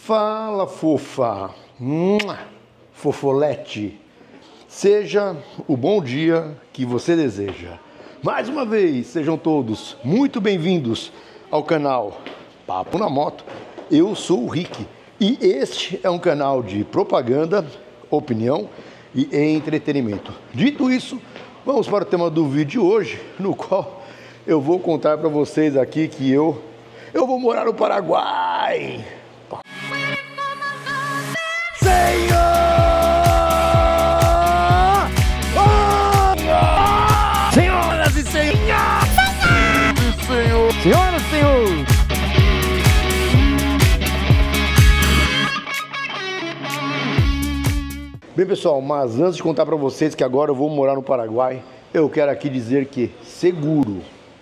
Fala, fofa, fofolete, seja o bom dia que você deseja. Mais uma vez, sejam todos muito bem-vindos ao canal Papo na Moto. Eu sou o Rick e este é um canal de propaganda, opinião e entretenimento. Dito isso, vamos para o tema do vídeo de hoje, no qual eu vou contar para vocês aqui que eu vou morar no Paraguai. Senhor! Oh! Senhoras e senhores! Senhoras e senhores! Bem, pessoal, mas antes de contar para vocês que agora eu vou morar no Paraguai, eu quero aqui dizer que seguro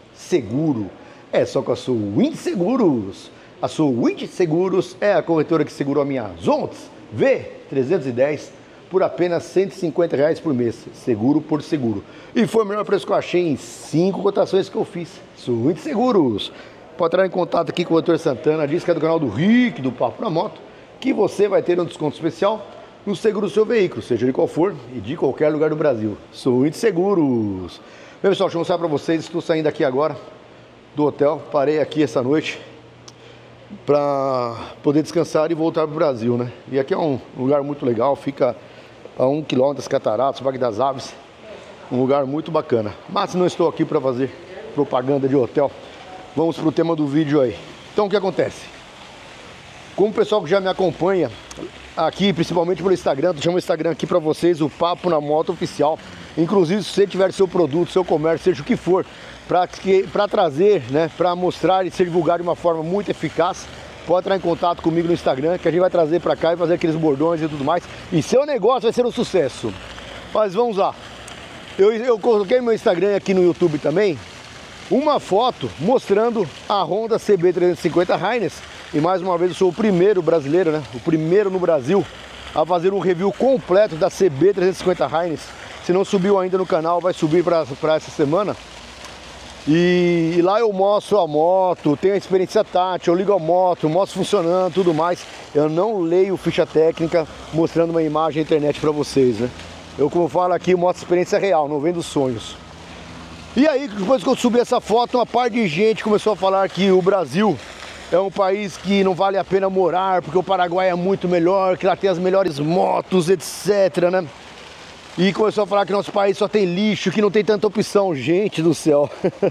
é só com a Sowind Seguros. A Sowind Seguros é a corretora que segurou a minha Zontes V310 por apenas R$ 150 por mês, seguro por seguro. E foi o melhor preço que eu achei em 5 cotações que eu fiz. Sowind Seguros. Pode entrar em contato aqui com o Dr. Santana, diz que é do canal do Rick, do Papo na Moto, que você vai ter um desconto especial no seguro do seu veículo, seja de qual for e de qualquer lugar do Brasil. Sowind Seguros. Bem, pessoal, deixa eu mostrar para vocês, estou saindo aqui agora do hotel, parei aqui essa noite para poder descansar e voltar para o Brasil, né? E aqui é um lugar muito legal, fica a 1 km das Cataratas, Parque das Aves, um lugar muito bacana. Mas não estou aqui para fazer propaganda de hotel, vamos para o tema do vídeo aí. Então o que acontece? Como o pessoal que já me acompanha aqui, principalmente pelo Instagram, eu chamo o Instagram aqui para vocês, o Papo na Moto Oficial. Inclusive, se você tiver seu produto, seu comércio, seja o que for, para trazer, né, para mostrar e ser divulgado de uma forma muito eficaz, pode entrar em contato comigo no Instagram, que a gente vai trazer para cá e fazer aqueles bordões e tudo mais. E seu negócio vai ser um sucesso. Mas vamos lá. Eu coloquei no meu Instagram aqui no YouTube também uma foto mostrando a Honda CB350 Highness. E mais uma vez eu sou o primeiro brasileiro, né? O primeiro no Brasil a fazer um review completo da CB350 Highness. Se não subiu ainda no canal, vai subir para essa semana. E lá eu mostro a moto, tenho a experiência tátil, eu ligo a moto, mostro funcionando, tudo mais. Eu não leio ficha técnica mostrando uma imagem na internet para vocês, né? Eu, como falo aqui, mostro experiência real, não vendo sonhos. E aí, depois que eu subi essa foto, uma par de gente começou a falar que o Brasil é um país que não vale a pena morar, porque o Paraguai é muito melhor, que lá tem as melhores motos, etc, né? E começou a falar que nosso país só tem lixo, que não tem tanta opção. Gente do céu.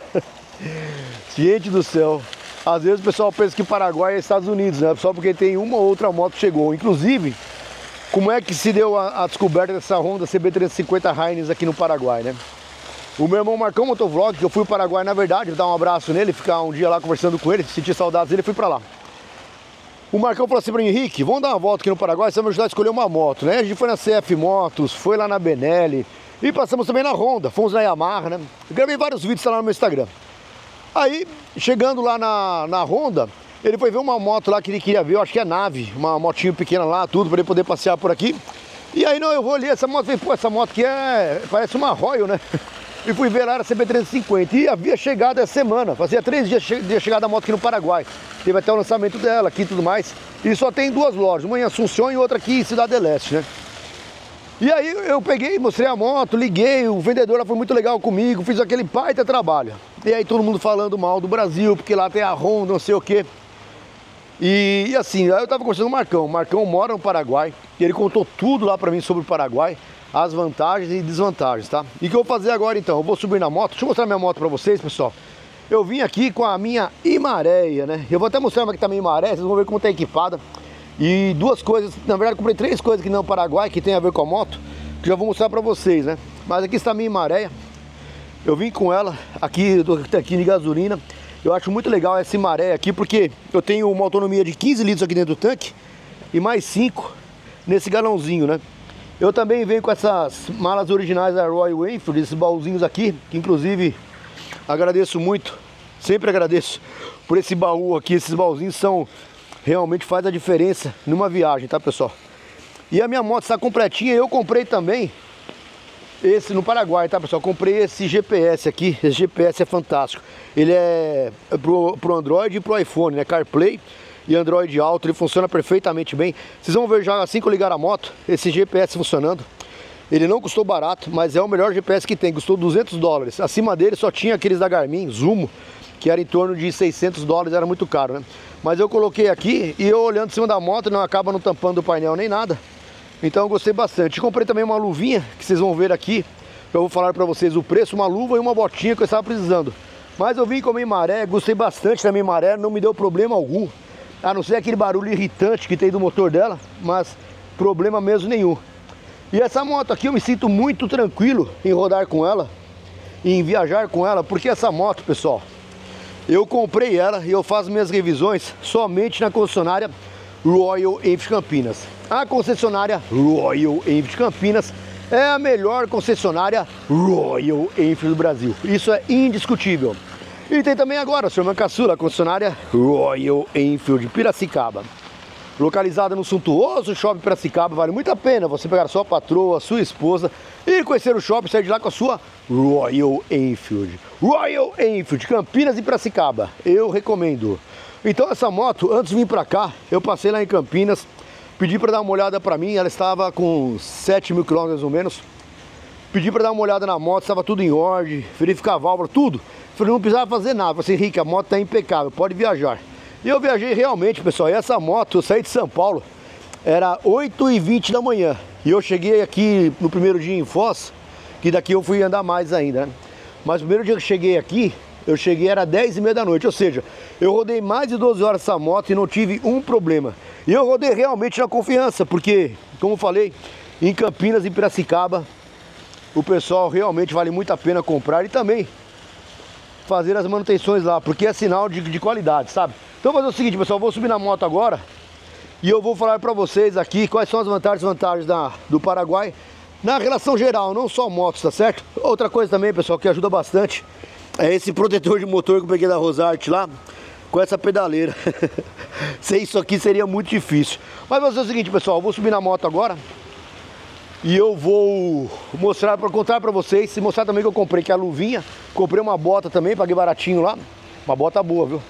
Gente do céu. Às vezes o pessoal pensa que o Paraguai é Estados Unidos, né? Só porque tem uma ou outra moto que chegou. Inclusive, como é que se deu a descoberta dessa Honda CB350 Highness aqui no Paraguai, né? O meu irmão Marcão Motovlog, que eu fui ao Paraguai, na verdade, dar um abraço nele, ficar um dia lá conversando com ele, sentir saudades dele, fui pra lá. O Marcão falou assim pra mim: Henrique, vamos dar uma volta aqui no Paraguai, você vai me ajudar a escolher uma moto, né? A gente foi na CF Motos, foi lá na Benelli e passamos também na Honda, fomos na Yamaha, né? Eu gravei vários vídeos lá no meu Instagram. Aí, chegando lá na Honda, ele foi ver uma moto lá que ele queria ver, eu acho que é nave, uma motinho pequena lá, tudo, pra ele poder passear por aqui. E aí, não, eu vou ali, essa moto, falei, pô, essa moto aqui parece uma Royal, né? E fui ver lá, era CB350 e havia chegado essa semana, fazia 3 dias de chegada da moto aqui no Paraguai. Teve até o lançamento dela aqui e tudo mais. E só tem 2 lojas, uma em Assunção e outra aqui em Cidade del Este, né? E aí eu peguei, mostrei a moto, liguei, o vendedor lá foi muito legal comigo, fiz aquele baita trabalho. E aí todo mundo falando mal do Brasil, porque lá tem a Honda, não sei o quê. E assim, aí eu tava conversando com o Marcão. O Marcão mora no Paraguai e ele contou tudo lá pra mim sobre o Paraguai, as vantagens e desvantagens, tá? E o que eu vou fazer agora então? Eu vou subir na moto, deixa eu mostrar minha moto pra vocês, pessoal. Eu vim aqui com a minha Himareia, né? Eu vou até mostrar aqui também a Himareia, vocês vão ver como tá equipada. E 2 coisas, na verdade eu comprei 3 coisas aqui no Paraguai que tem a ver com a moto, que já vou mostrar pra vocês, né? Mas aqui está a minha Himareia. Eu vim com ela aqui, eu tô aqui de gasolina. Eu acho muito legal essa Himareia aqui, porque eu tenho uma autonomia de 15 litros aqui dentro do tanque e mais 5 nesse galãozinho, né? Eu também venho com essas malas originais da Royal Enfield, esses baúzinhos aqui, que inclusive agradeço muito, sempre agradeço por esse baú aqui. Esses baúzinhos realmente faz a diferença numa viagem, tá, pessoal? E a minha moto está completinha. Eu comprei também esse no Paraguai, tá, pessoal? Comprei esse GPS aqui. Esse GPS é fantástico. Ele é pro Android e pro iPhone, né? CarPlay. e Android Auto, ele funciona perfeitamente bem. Vocês vão ver já assim que eu ligar a moto, esse GPS funcionando. Ele não custou barato, mas é o melhor GPS que tem, custou 200 dólares. Acima dele só tinha aqueles da Garmin, Zumo, que era em torno de 600 dólares, era muito caro, né? Mas eu coloquei aqui e eu olhando em cima da moto, não acaba não tampando o painel nem nada. Então eu gostei bastante. Comprei também uma luvinha, que vocês vão ver aqui. Eu vou falar pra vocês o preço, uma luva e uma botinha que eu estava precisando. Mas eu vim com a minha maré, gostei bastante da minha maré, não me deu problema algum. A não ser aquele barulho irritante que tem do motor dela, mas problema mesmo nenhum. E essa moto aqui eu me sinto muito tranquilo em rodar com ela, em viajar com ela, porque essa moto, pessoal, eu comprei ela e eu faço minhas revisões somente na concessionária Royal Enfield Campinas. A concessionária Royal Enfield Campinas é a melhor concessionária Royal Enfield do Brasil. Isso é indiscutível. E tem também agora, seu irmão caçula, a concessionária Royal Enfield Piracicaba. Localizada no suntuoso Shopping Piracicaba, vale muito a pena você pegar a sua patroa, a sua esposa e conhecer o shopping, sair de lá com a sua Royal Enfield. Royal Enfield, Campinas e Piracicaba, eu recomendo. Então essa moto, antes de vir pra cá, eu passei lá em Campinas, pedi para dar uma olhada para mim, ela estava com 7 mil quilômetros mais ou menos. Pedi para dar uma olhada na moto, estava tudo em ordem, verificar a válvula, tudo. Falei, não precisava fazer nada, falei, Henrique, a moto está impecável, pode viajar. E eu viajei realmente, pessoal, e essa moto, eu saí de São Paulo, era 8h20 da manhã. E eu cheguei aqui no primeiro dia em Foz, que daqui eu fui andar mais ainda, né? Mas o primeiro dia que eu cheguei aqui, era 10h30 da noite, ou seja, eu rodei mais de 12 horas essa moto e não tive um problema. E eu rodei realmente na confiança, porque, como eu falei, em Campinas e Piracicaba, o pessoal realmente vale muito a pena comprar e também fazer as manutenções lá, porque é sinal de qualidade, sabe? Então vou fazer o seguinte, pessoal, eu vou subir na moto agora e eu vou falar para vocês aqui quais são as vantagens do Paraguai na relação geral, não só motos, tá certo? Outra coisa também, pessoal, que ajuda bastante é esse protetor de motor que eu peguei da Rosart lá, com essa pedaleira. Sem isso aqui seria muito difícil. Mas vou fazer o seguinte, pessoal, eu vou subir na moto agora e eu vou mostrar, para contar para vocês, e mostrar também que eu comprei, que é a luvinha. Comprei uma bota também, paguei baratinho lá, uma bota boa, viu?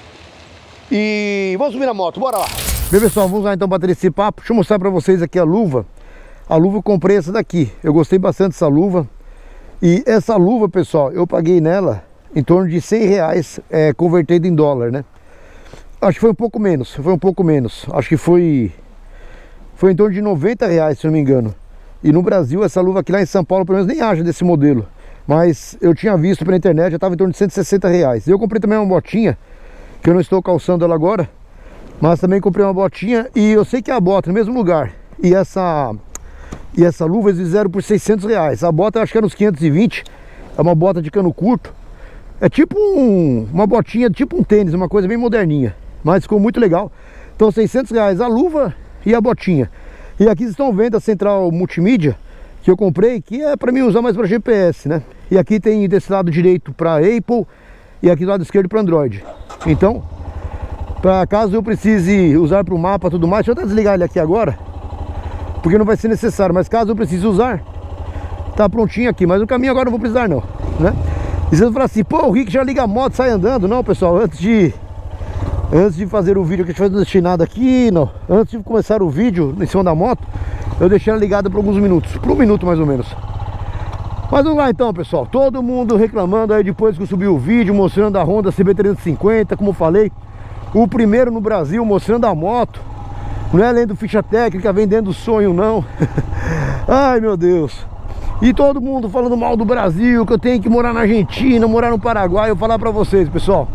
E vamos subir na moto, bora lá. Bem, pessoal, vamos lá então bater esse papo. Deixa eu mostrar para vocês aqui a luva. A luva eu comprei essa daqui, eu gostei bastante dessa luva. E essa luva, pessoal, eu paguei nela em torno de 100 reais, convertido em dólar, né? Acho que foi um pouco menos, acho que foi em torno de 90 reais, se não me engano. E no Brasil, essa luva aqui lá em São Paulo, pelo menos nem acha desse modelo. Mas eu tinha visto pela internet, já estava em torno de 160 reais. Eu comprei também uma botinha, que eu não estou calçando ela agora, mas também comprei uma botinha e eu sei que é a bota no mesmo lugar. E essa luva eles fizeram por 600 reais. A bota eu acho que era uns 520, é uma bota de cano curto. É tipo uma botinha, tipo um tênis, uma coisa bem moderninha. Mas ficou muito legal. Então 600 reais a luva e a botinha. E aqui vocês estão vendo a central multimídia que eu comprei, que é para mim usar mais para GPS, né? E aqui tem desse lado direito para Apple e aqui do lado esquerdo para Android. Então, para caso eu precise usar para o mapa e tudo mais, deixa eu até desligar ele aqui agora, porque não vai ser necessário, mas caso eu precise usar, tá prontinho aqui. Mas o caminho agora eu não vou precisar não, né? E vocês vão falar assim, pô, o Rick já liga a moto, sai andando. Não, pessoal, antes de fazer o vídeo que a gente vai destinado aqui, não. Antes de começar o vídeo em cima da moto, eu deixei ela ligada por alguns minutos, por 1 minuto mais ou menos. Mas vamos lá então, pessoal. Todo mundo reclamando aí depois que eu subi o vídeo mostrando a Honda CB350, como eu falei, o primeiro no Brasil mostrando a moto. Não é além do ficha técnica, vendendo sonho não. Ai meu Deus. E todo mundo falando mal do Brasil, que eu tenho que morar na Argentina, morar no Paraguai. Eu vou falar pra vocês, pessoal,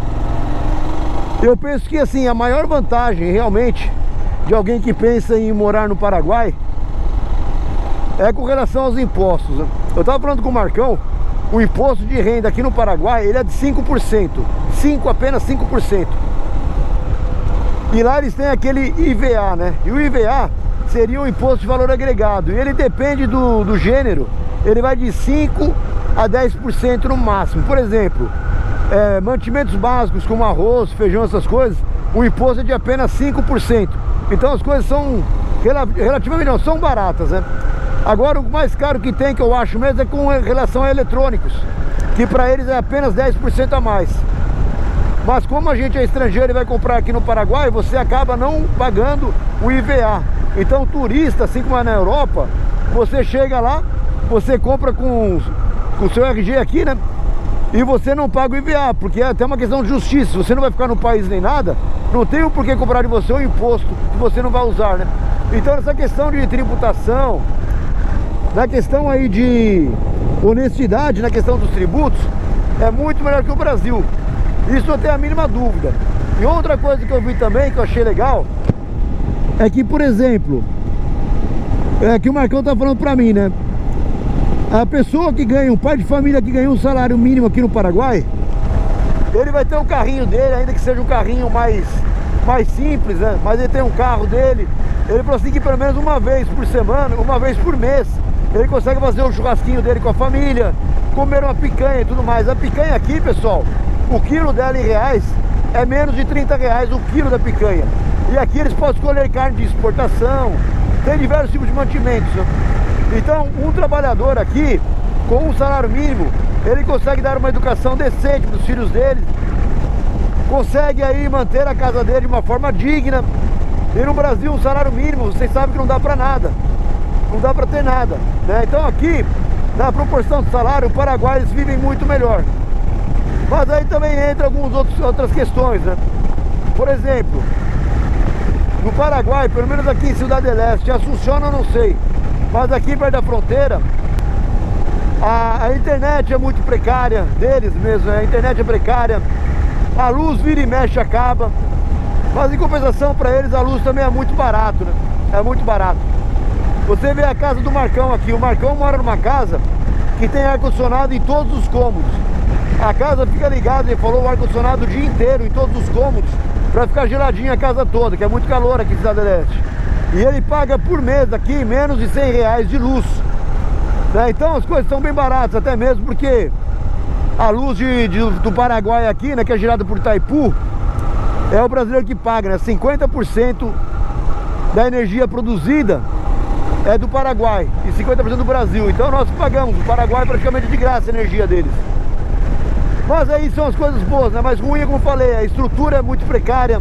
eu penso que assim, a maior vantagem realmente de alguém que pensa em morar no Paraguai é com relação aos impostos. Eu tava falando com o Marcão, o imposto de renda aqui no Paraguai, ele é de 5%, apenas 5%. E lá eles têm aquele IVA, né? E o IVA seria um imposto de valor agregado. E ele depende do gênero, ele vai de 5% a 10% no máximo. Por exemplo, mantimentos básicos como arroz, feijão, essas coisas, o imposto é de apenas 5%. Então as coisas são relativamente não, são baratas, né? Agora o mais caro que tem, que eu acho mesmo, é com relação a eletrônicos, que para eles é apenas 10% a mais. Mas como a gente é estrangeiro e vai comprar aqui no Paraguai, você acaba não pagando o IVA. Então turista, assim como é na Europa, você chega lá, você compra com o seu RG aqui, né? E você não paga o IVA, porque é até uma questão de justiça. Você não vai ficar no país nem nada, não tem o porquê cobrar de você o imposto que você não vai usar, né? Então essa questão de tributação, na questão aí de honestidade, na questão dos tributos, é muito melhor que o Brasil. Isso eu tenho a mínima dúvida. E outra coisa que eu vi também, que eu achei legal, é que, por exemplo, que o Marcão tá falando pra mim, né? A pessoa que ganha, um pai de família que ganha um salário mínimo aqui no Paraguai, ele vai ter um carrinho dele, ainda que seja um carrinho mais simples, né? Mas ele tem um carro dele. Ele falou assim que pelo menos uma vez por semana, uma vez por mês, ele consegue fazer o churrasquinho dele com a família, comer uma picanha e tudo mais. A picanha aqui, pessoal, o quilo dela em reais é menos de 30 reais o quilo da picanha. E aqui eles podem escolher carne de exportação, tem diversos tipos de mantimentos, né? Então um trabalhador aqui, com um salário mínimo, ele consegue dar uma educação decente para os filhos dele, consegue aí manter a casa dele de uma forma digna. E no Brasil um salário mínimo, vocês sabem que não dá para nada, não dá para ter nada, né? Então aqui, na proporção do salário, o Paraguai eles vivem muito melhor. Mas aí também entra outras questões, né? Por exemplo, no Paraguai, pelo menos aqui em Ciudad del Este, Assunção eu não sei, mas aqui perto da fronteira, a internet é muito precária, deles mesmo, né? A internet é precária, a luz vira e mexe acaba, mas em compensação para eles a luz também é muito barato, né? É muito barato. Você vê a casa do Marcão aqui, o Marcão mora numa casa que tem ar-condicionado em todos os cômodos. A casa fica ligada, ele falou, o ar-condicionado o dia inteiro em todos os cômodos, para ficar geladinha a casa toda, que é muito calor aqui em Ciudad del Este. E ele paga por mês aqui menos de 100 reais de luz, né? Então as coisas são bem baratas, até mesmo porque a luz do Paraguai aqui, né, que é gerada por Itaipu, é o brasileiro que paga, né? 50% da energia produzida é do Paraguai e 50% do Brasil. Então nós pagamos, o Paraguai praticamente de graça a energia deles. Mas aí são as coisas boas, né? Mas ruim, como eu falei, a estrutura é muito precária.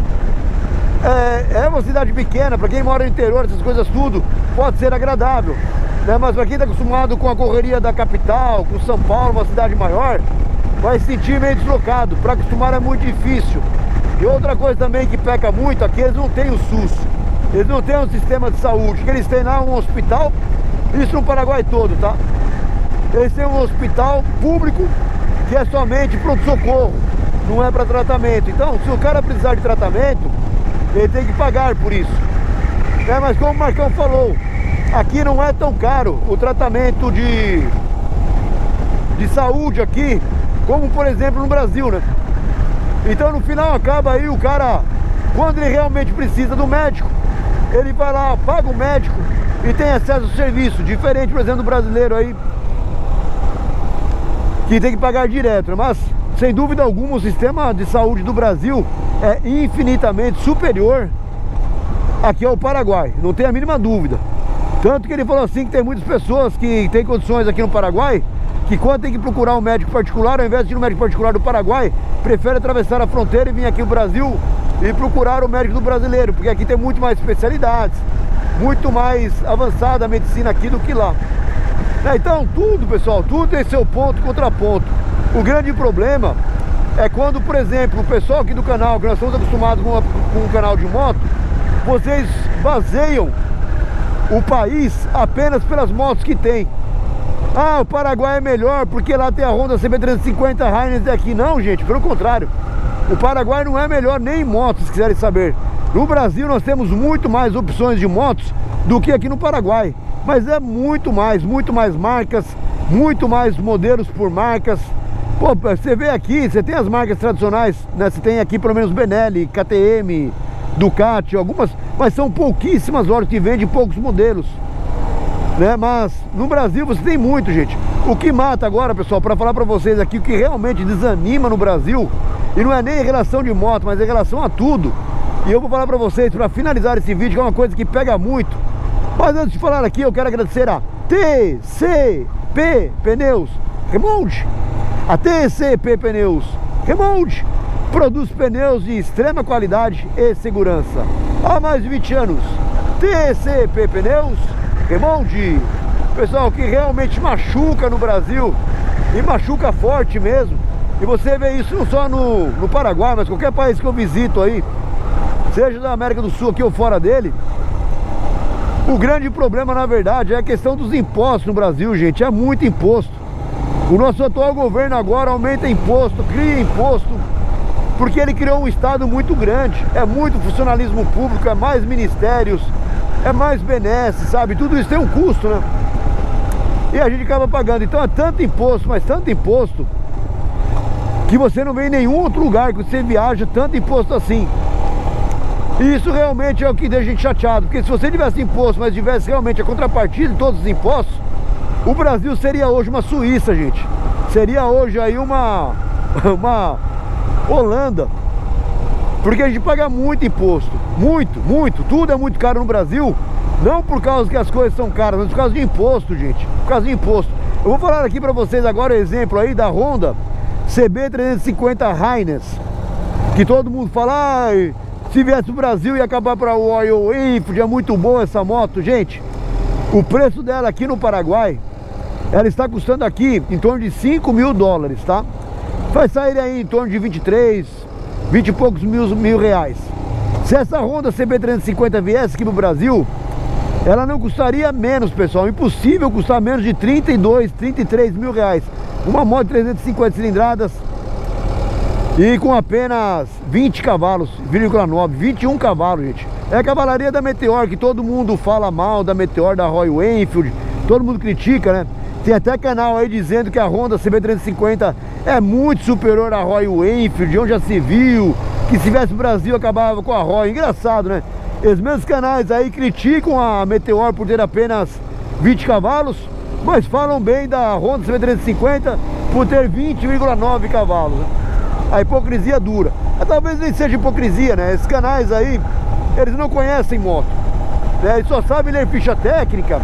É uma cidade pequena, para quem mora no interior, essas coisas tudo, pode ser agradável, né? Mas para quem está acostumado com a correria da capital, com São Paulo, uma cidade maior, vai se sentir meio deslocado. Para acostumar é muito difícil. E outra coisa também que peca muito, aqui eles não têm o SUS. Eles não têm um sistema de saúde. O que eles têm lá é um hospital, isso no Paraguai todo, tá? Eles têm um hospital público que é somente pronto-socorro, não é para tratamento. Então, se o cara precisar de tratamento, ele tem que pagar por isso, né? Mas como o Marcão falou, aqui não é tão caro o tratamento de saúde aqui, como por exemplo no Brasil, né? Então no final acaba aí o cara, quando ele realmente precisa do médico, ele vai lá, paga o médico e tem acesso ao serviço, diferente, por exemplo, do brasileiro aí, que tem que pagar direto, né? Mas sem dúvida alguma o sistema de saúde do Brasil é infinitamente superior aqui ao Paraguai, não tem a mínima dúvida. Tanto que ele falou assim que tem muitas pessoas que têm condições aqui no Paraguai, que quando tem que procurar um médico particular, ao invés de ir no médico particular do Paraguai, prefere atravessar a fronteira e vir aqui no Brasil e procurar o médico do brasileiro, porque aqui tem muito mais especialidades, muito mais avançada a medicina aqui do que lá. Então tudo, pessoal, tudo tem seu ponto e contraponto. O grande problema é quando, por exemplo, o pessoal aqui do canal, que nós estamos acostumados com um canal de moto, vocês baseiam o país apenas pelas motos que tem. Ah, o Paraguai é melhor porque lá tem a Honda CB350 Highlander aqui. Não, gente, pelo contrário. O Paraguai não é melhor nem em motos, se quiserem saber. No Brasil nós temos muito mais opções de motos do que aqui no Paraguai. Mas é muito mais marcas, muito mais modelos por marcas. Pô, você vê aqui, você tem as marcas tradicionais, né? Você tem aqui pelo menos Benelli, KTM, Ducati, algumas, mas são pouquíssimas lojas que vendem poucos modelos, né? Mas no Brasil você tem muito, gente. O que mata agora, pessoal, para falar para vocês aqui, o que realmente desanima no Brasil, e não é nem em relação de moto, mas em relação a tudo. E eu vou falar para vocês, para finalizar esse vídeo, que é uma coisa que pega muito. Mas antes de falar aqui, eu quero agradecer a TCP Pneus Remold. A TCP Pneus Remold, produz pneus de extrema qualidade e segurança. Há mais de 20 anos, TCP Pneus Remonde. Pessoal, que realmente machuca no Brasil, e machuca forte mesmo. E você vê isso não só no Paraguai, mas qualquer país que eu visito aí, seja da América do Sul aqui ou fora dele. O grande problema, na verdade, é a questão dos impostos no Brasil, gente. É muito imposto. O nosso atual governo agora aumenta imposto, cria imposto, porque ele criou um estado muito grande. É muito funcionalismo público, é mais ministérios, é mais benesses, sabe? Tudo isso tem um custo, né? E a gente acaba pagando. Então é tanto imposto, mas tanto imposto, que você não vê em nenhum outro lugar que você viaja tanto imposto assim. E isso realmente é o que deixa a gente chateado, porque se você tivesse imposto, mas tivesse realmente a contrapartida de todos os impostos, o Brasil seria hoje uma Suíça, gente. Seria hoje aí uma Holanda. Porque a gente paga muito imposto. Muito, muito. Tudo é muito caro no Brasil. Não por causa que as coisas são caras, mas por causa de imposto, gente. Por causa de imposto. Eu vou falar aqui pra vocês agora o exemplo aí da Honda CB350 Highness. Que todo mundo fala, ai, se viesse pro Brasil ia acabar para o Royal Enfield, é muito bom essa moto. Gente, o preço dela aqui no Paraguai, ela está custando aqui em torno de 5 mil dólares, tá? Vai sair aí em torno de 23, 20 e poucos mil reais. Se essa Honda CB350 viesse aqui pro Brasil, ela não custaria menos, pessoal. Impossível custar menos de 32, 33 mil reais. Uma moto de 350 cilindradas e com apenas 20 cavalos, 21 cavalos, gente. É a cavalaria da Meteor, que todo mundo fala mal da Meteor, da Royal Enfield, todo mundo critica, né? Tem até canal aí dizendo que a Honda CB350 é muito superior à Royal Enfield, onde já se viu que se tivesse Brasil acabava com a Royal. Engraçado, né? Os mesmos canais aí criticam a Meteor por ter apenas 20 cavalos, mas falam bem da Honda CB350 por ter 20,9 cavalos, né? A hipocrisia dura. Talvez nem seja hipocrisia, né? Esses canais aí, eles não conhecem moto, né? Eles só sabem ler ficha técnica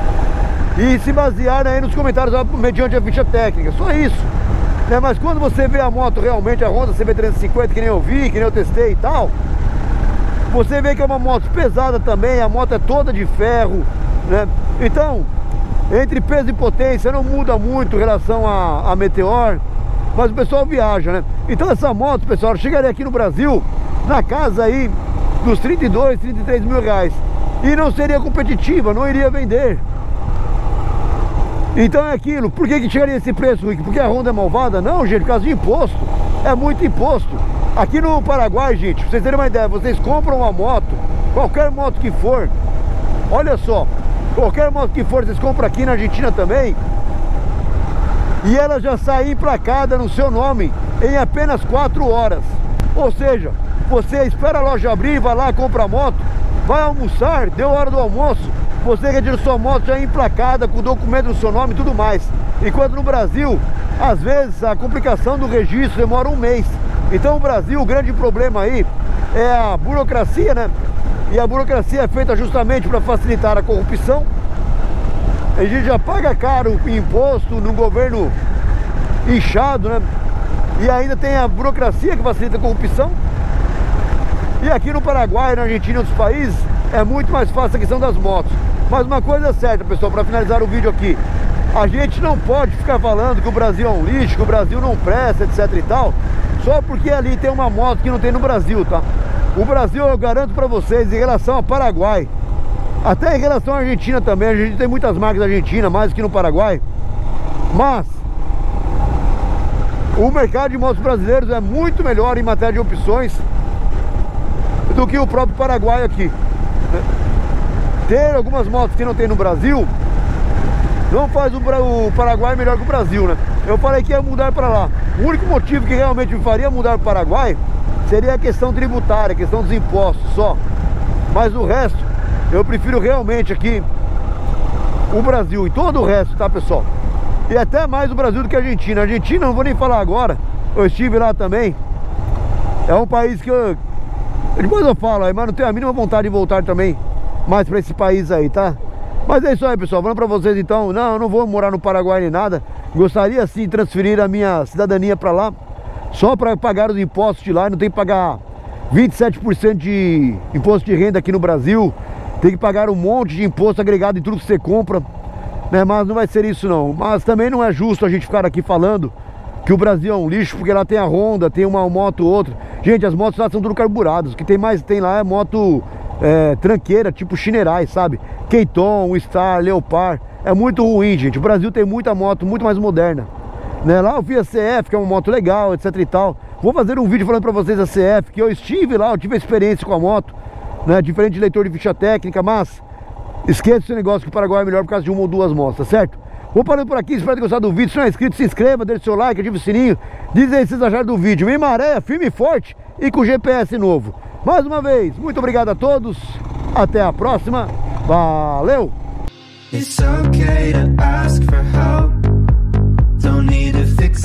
e se basear aí nos comentários mediante a ficha técnica, só isso, né? Mas quando você vê a moto realmente, a Honda CB350, que nem eu vi, que nem eu testei e tal, você vê que é uma moto pesada também, a moto é toda de ferro, né? Então, entre peso e potência não muda muito em relação a Meteor, mas o pessoal viaja, né? Então essa moto, pessoal, chegaria aqui no Brasil na casa aí dos 32, 33 mil reais e não seria competitiva, não iria vender. Então é aquilo. Por que chegaria esse preço, Rick? Porque a Honda é malvada? Não, gente, por causa de imposto. É muito imposto. Aqui no Paraguai, gente, pra vocês terem uma ideia, vocês compram uma moto, qualquer moto que for, olha só, qualquer moto que for, vocês compram aqui na Argentina também, e ela já sai emplacada no seu nome em apenas 4 horas. Ou seja, você espera a loja abrir, vai lá, compra a moto, vai almoçar, deu hora do almoço, você retira sua moto já emplacada, com o documento no seu nome e tudo mais. Enquanto no Brasil, às vezes, a complicação do registro demora um mês. Então o Brasil, o grande problema aí é a burocracia, né? E a burocracia é feita justamente para facilitar a corrupção. A gente já paga caro imposto no governo inchado, né? E ainda tem a burocracia que facilita a corrupção. E aqui no Paraguai, na Argentina e outros países, é muito mais fácil a questão das motos. Mas uma coisa é certa, pessoal, para finalizar o vídeo aqui, a gente não pode ficar falando que o Brasil é um lixo, que o Brasil não presta, etc e tal, só porque ali tem uma moto que não tem no Brasil, tá? O Brasil, eu garanto para vocês, em relação ao Paraguai, até em relação à Argentina também, a gente tem muitas marcas da Argentina, mais que no Paraguai, mas o mercado de motos brasileiros é muito melhor em matéria de opções do que o próprio Paraguai aqui. Ter algumas motos que não tem no Brasil não faz o Paraguai melhor que o Brasil, né? Eu falei que ia mudar para lá. O único motivo que realmente me faria mudar para o Paraguai seria a questão tributária, a questão dos impostos só. Mas o resto, eu prefiro realmente aqui o Brasil e todo o resto, tá, pessoal? E até mais o Brasil do que a Argentina. A Argentina, não vou nem falar agora, eu estive lá também. É um país que eu... Depois eu falo aí, mas não tenho a mínima vontade de voltar também mais para esse país aí, tá? Mas é isso aí, pessoal, falando para vocês então, não vou morar no Paraguai nem nada. Gostaria sim de transferir a minha cidadania para lá, só para pagar os impostos de lá, não tem que pagar 27% de imposto de renda aqui no Brasil, tem que pagar um monte de imposto agregado em tudo que você compra, né? Mas não vai ser isso não. Mas também não é justo a gente ficar aqui falando que o Brasil é um lixo, porque lá tem a Honda, tem uma moto ou outra. Gente, as motos lá são tudo carburadas. O que tem mais tem lá é moto tranqueira, tipo Shinerai, sabe? Keiton, Star, Leopard. É muito ruim, gente. O Brasil tem muita moto muito mais moderna, né? Lá eu vi a CF, que é uma moto legal, etc e tal. Vou fazer um vídeo falando pra vocês da CF, que eu estive lá, eu tive experiência com a moto, né? Diferente de leitor de ficha técnica, mas esqueça esse negócio que o Paraguai é melhor por causa de uma ou duas motos, tá certo? Vou parando por aqui, espero ter gostado do vídeo. Se não é inscrito, se inscreva, deixe seu like, ative o sininho. Diz aí se vocês acharam do vídeo. Em maré, firme e forte e com GPS novo. Mais uma vez, muito obrigado a todos. Até a próxima. Valeu! It's okay to ask for help.